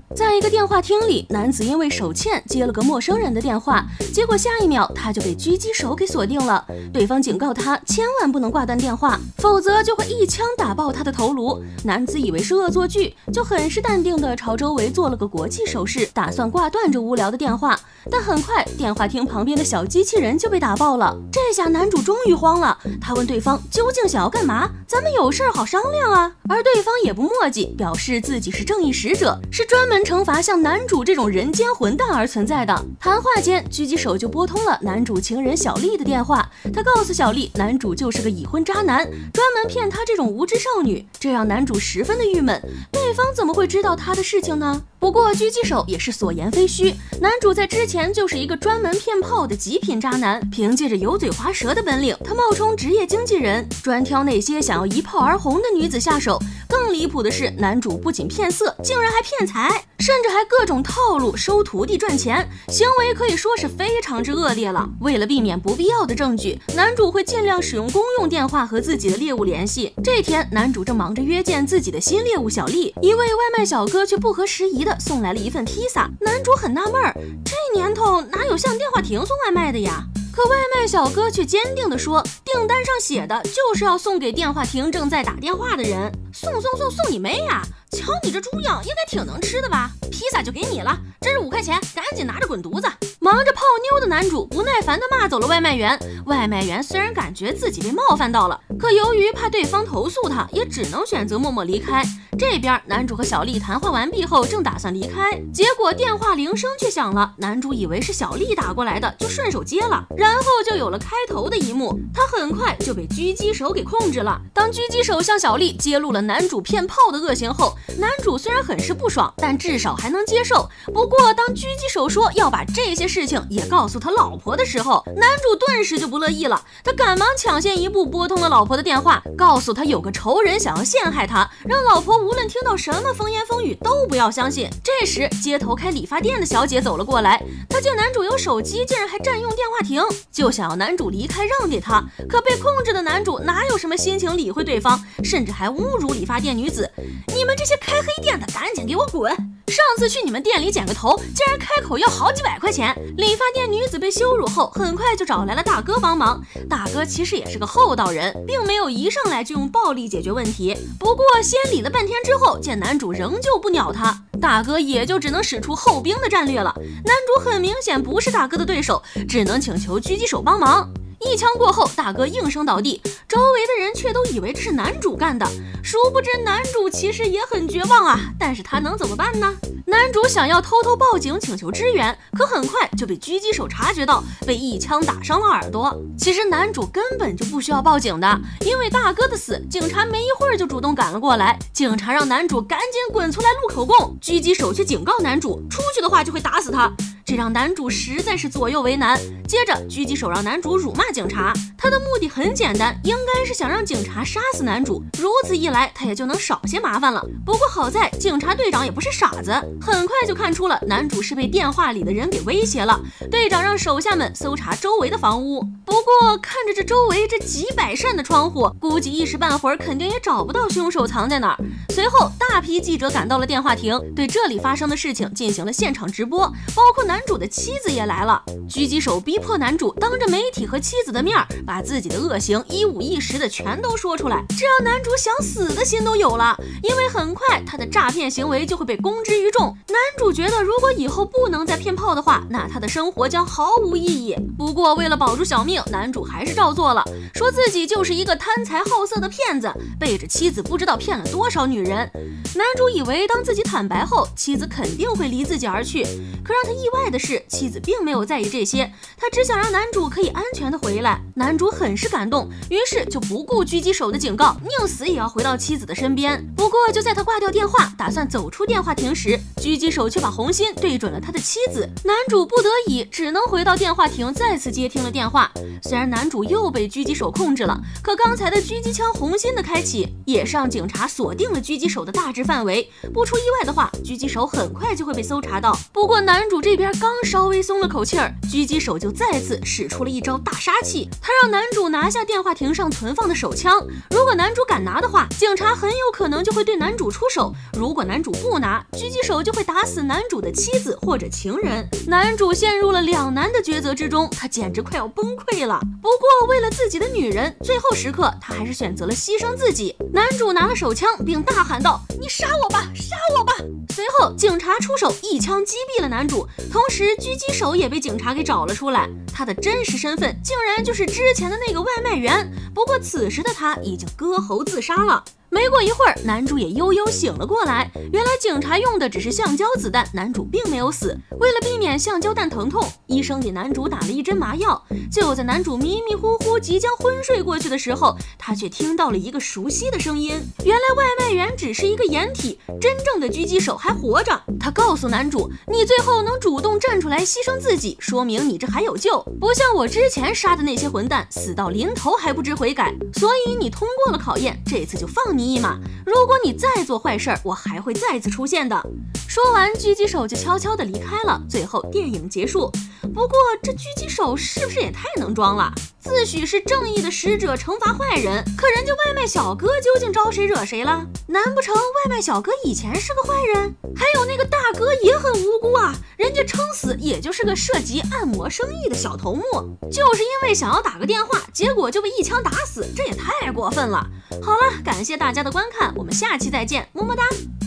在一个电话厅里，男子因为手欠接了个陌生人的电话，结果下一秒他就被狙击手给锁定了。对方警告他千万不能挂断电话，否则就会一枪打爆他的头颅。男子以为是恶作剧，就很是淡定地朝周围做了个国际手势，打算挂断这无聊的电话。但很快，电话厅旁边的小机器人就被打爆了。这下男主终于慌了，他问对方究竟想要干嘛？咱们有事好商量啊。而对方也不墨迹，表示自己是正义使者，是专门惩罚像男主这种人间混蛋而存在的。谈话间，狙击手就拨通了男主情人小丽的电话，他告诉小丽，男主就是个已婚渣男，专门骗她这种无知少女，这让男主十分的郁闷。对方怎么会知道他的事情呢？不过狙击手也是所言非虚，男主在之前就是一个专门骗炮的极品渣男，凭借着油嘴滑舌的本领，他冒充职业经纪人，专挑那些想要一炮而红的女子下手。更离谱的是，男主不仅骗色，竟然还骗财，甚至还各种套路收徒弟赚钱，行为可以说是非常之恶劣了。为了避免不必要的证据，男主会尽量使用公用电话和自己的猎物联系。这天，男主正忙着约见自己的新猎物小丽，一位外卖小哥却不合时宜的送来了一份披萨。男主很纳闷，这年头哪有向电话亭送外卖的呀？可外卖小哥却坚定地说，订单上写的就是要送给电话亭正在打电话的人。送你妹呀！瞧你这猪样，应该挺能吃的吧？披萨就给你了，这是5块钱，赶紧拿着滚犊子！忙着泡妞的男主不耐烦地骂走了外卖员。外卖员虽然感觉自己被冒犯到了，可由于怕对方投诉他，也只能选择默默离开。这边男主和小丽谈话完毕后，正打算离开，结果电话铃声却响了。男主以为是小丽打过来的，就顺手接了，然后就有了开头的一幕。他很快就被狙击手给控制了。当狙击手向小丽揭露了男主骗炮的恶行后，男主虽然很是不爽，但至少还能接受。不过当狙击手说要把这些事情也告诉他老婆的时候，男主顿时就不乐意了。他赶忙抢先一步拨通了老婆的电话，告诉他有个仇人想要陷害他，让老婆无论听到什么风言风语都不要相信。这时街头开理发店的小姐走了过来，她见男主有手机，竟然还占用电话亭，就想要男主离开让给她。可被控制的男主哪有什么心情理会对方，甚至还侮辱理发店女子，你们这些开黑店的赶紧给我滚！上次去你们店里剪个头，竟然开口要好几百块钱。理发店女子被羞辱后，很快就找来了大哥帮忙。大哥其实也是个厚道人，并没有一上来就用暴力解决问题。不过先理了半天之后，见男主仍旧不鸟他，大哥也就只能使出后兵的战略了。男主很明显不是大哥的对手，只能请求狙击手帮忙。一枪过后，大哥应声倒地，周围的人却都以为这是男主干的，殊不知男主其实也很绝望啊，但是他能怎么办呢？男主想要偷偷报警请求支援，可很快就被狙击手察觉到，被一枪打伤了耳朵。其实男主根本就不需要报警的，因为大哥的死，警察没一会儿就主动赶了过来。警察让男主赶紧滚出来录口供，狙击手却警告男主，出去的话就会打死他。这让男主实在是左右为难。接着狙击手让男主辱骂警察，他的目的很简单，应该是想让警察杀死男主，如此一来他也就能少些麻烦了。不过好在警察队长也不是傻子，很快就看出了男主是被电话里的人给威胁了。队长让手下们搜查周围的房屋，不过看着这周围这几百扇的窗户，估计一时半会儿肯定也找不到凶手藏在哪儿。随后大批记者赶到了电话亭，对这里发生的事情进行了现场直播，包括男主的妻子也来了。狙击手逼迫男主当着媒体和妻子的面把自己的恶行一五一十的全都说出来，这让男主想死的心都有了，因为很快他的诈骗行为就会被公之于众。男主觉得如果以后不能再骗炮的话，那他的生活将毫无意义。不过为了保住小命，男主还是照做了，说自己就是一个贪财好色的骗子，背着妻子不知道骗了多少女人。男主以为当自己坦白后，妻子肯定会离自己而去，可让他意外的是，妻子并没有在意这些，他只想让男主可以安全的回来。男主很是感动，于是就不顾狙击手的警告，宁死也要回到妻子的身边。不过就在他挂掉电话，打算走出电话亭时，狙击手却把红心对准了他的妻子。男主不得已只能回到电话亭，再次接听了电话。虽然男主又被狙击手控制了，可刚才的狙击枪红心的开启，也是让警察锁定了狙击手的大致范围。不出意外的话，狙击手很快就会被搜查到。不过男主这边刚稍微松了口气儿，狙击手就再次使出了一招大杀器，他让男主拿下电话亭上存放的手枪。如果男主敢拿的话，警察很有可能就会对男主出手；如果男主不拿，狙击手就会打死男主的妻子或者情人。男主陷入了两难的抉择之中，他简直快要崩溃了。不过为了自己的女人，最后时刻他还是选择了牺牲自己。男主拿了手枪，并大喊道：“你杀我吧，杀我吧！”随后警察出手，一枪击毙了男主，同时狙击手也被警察给找了出来。他的真实身份竟然就是之前的那个外卖员，不过此时的他已经割喉自杀了。没过一会儿，男主也悠悠醒了过来。原来警察用的只是橡胶子弹，男主并没有死。为了避免橡胶弹疼痛，医生给男主打了一针麻药。就在男主迷迷糊糊即将昏睡过去的时候，他却听到了一个熟悉的声音。原来外卖员只是一个掩体，真正的狙击手还活着。他告诉男主：“你最后能主动站出来牺牲自己，说明你这还有救，不像我之前杀的那些混蛋，死到临头还不知悔改。所以你通过了考验，这次就放你一马。如果你再做坏事儿，我还会再次出现的。”说完，狙击手就悄悄地离开了。最后电影结束。不过这狙击手是不是也太能装了？自诩是正义的使者，惩罚坏人，可人家外卖小哥究竟招谁惹谁了？难不成外卖小哥以前是个坏人？还有那个大哥也很无辜啊，人家撑死也就是个涉及按摩生意的小头目，就是因为想要打个电话，结果就被一枪打死，这也太过分了。好了，感谢大家的观看，我们下期再见，么么哒。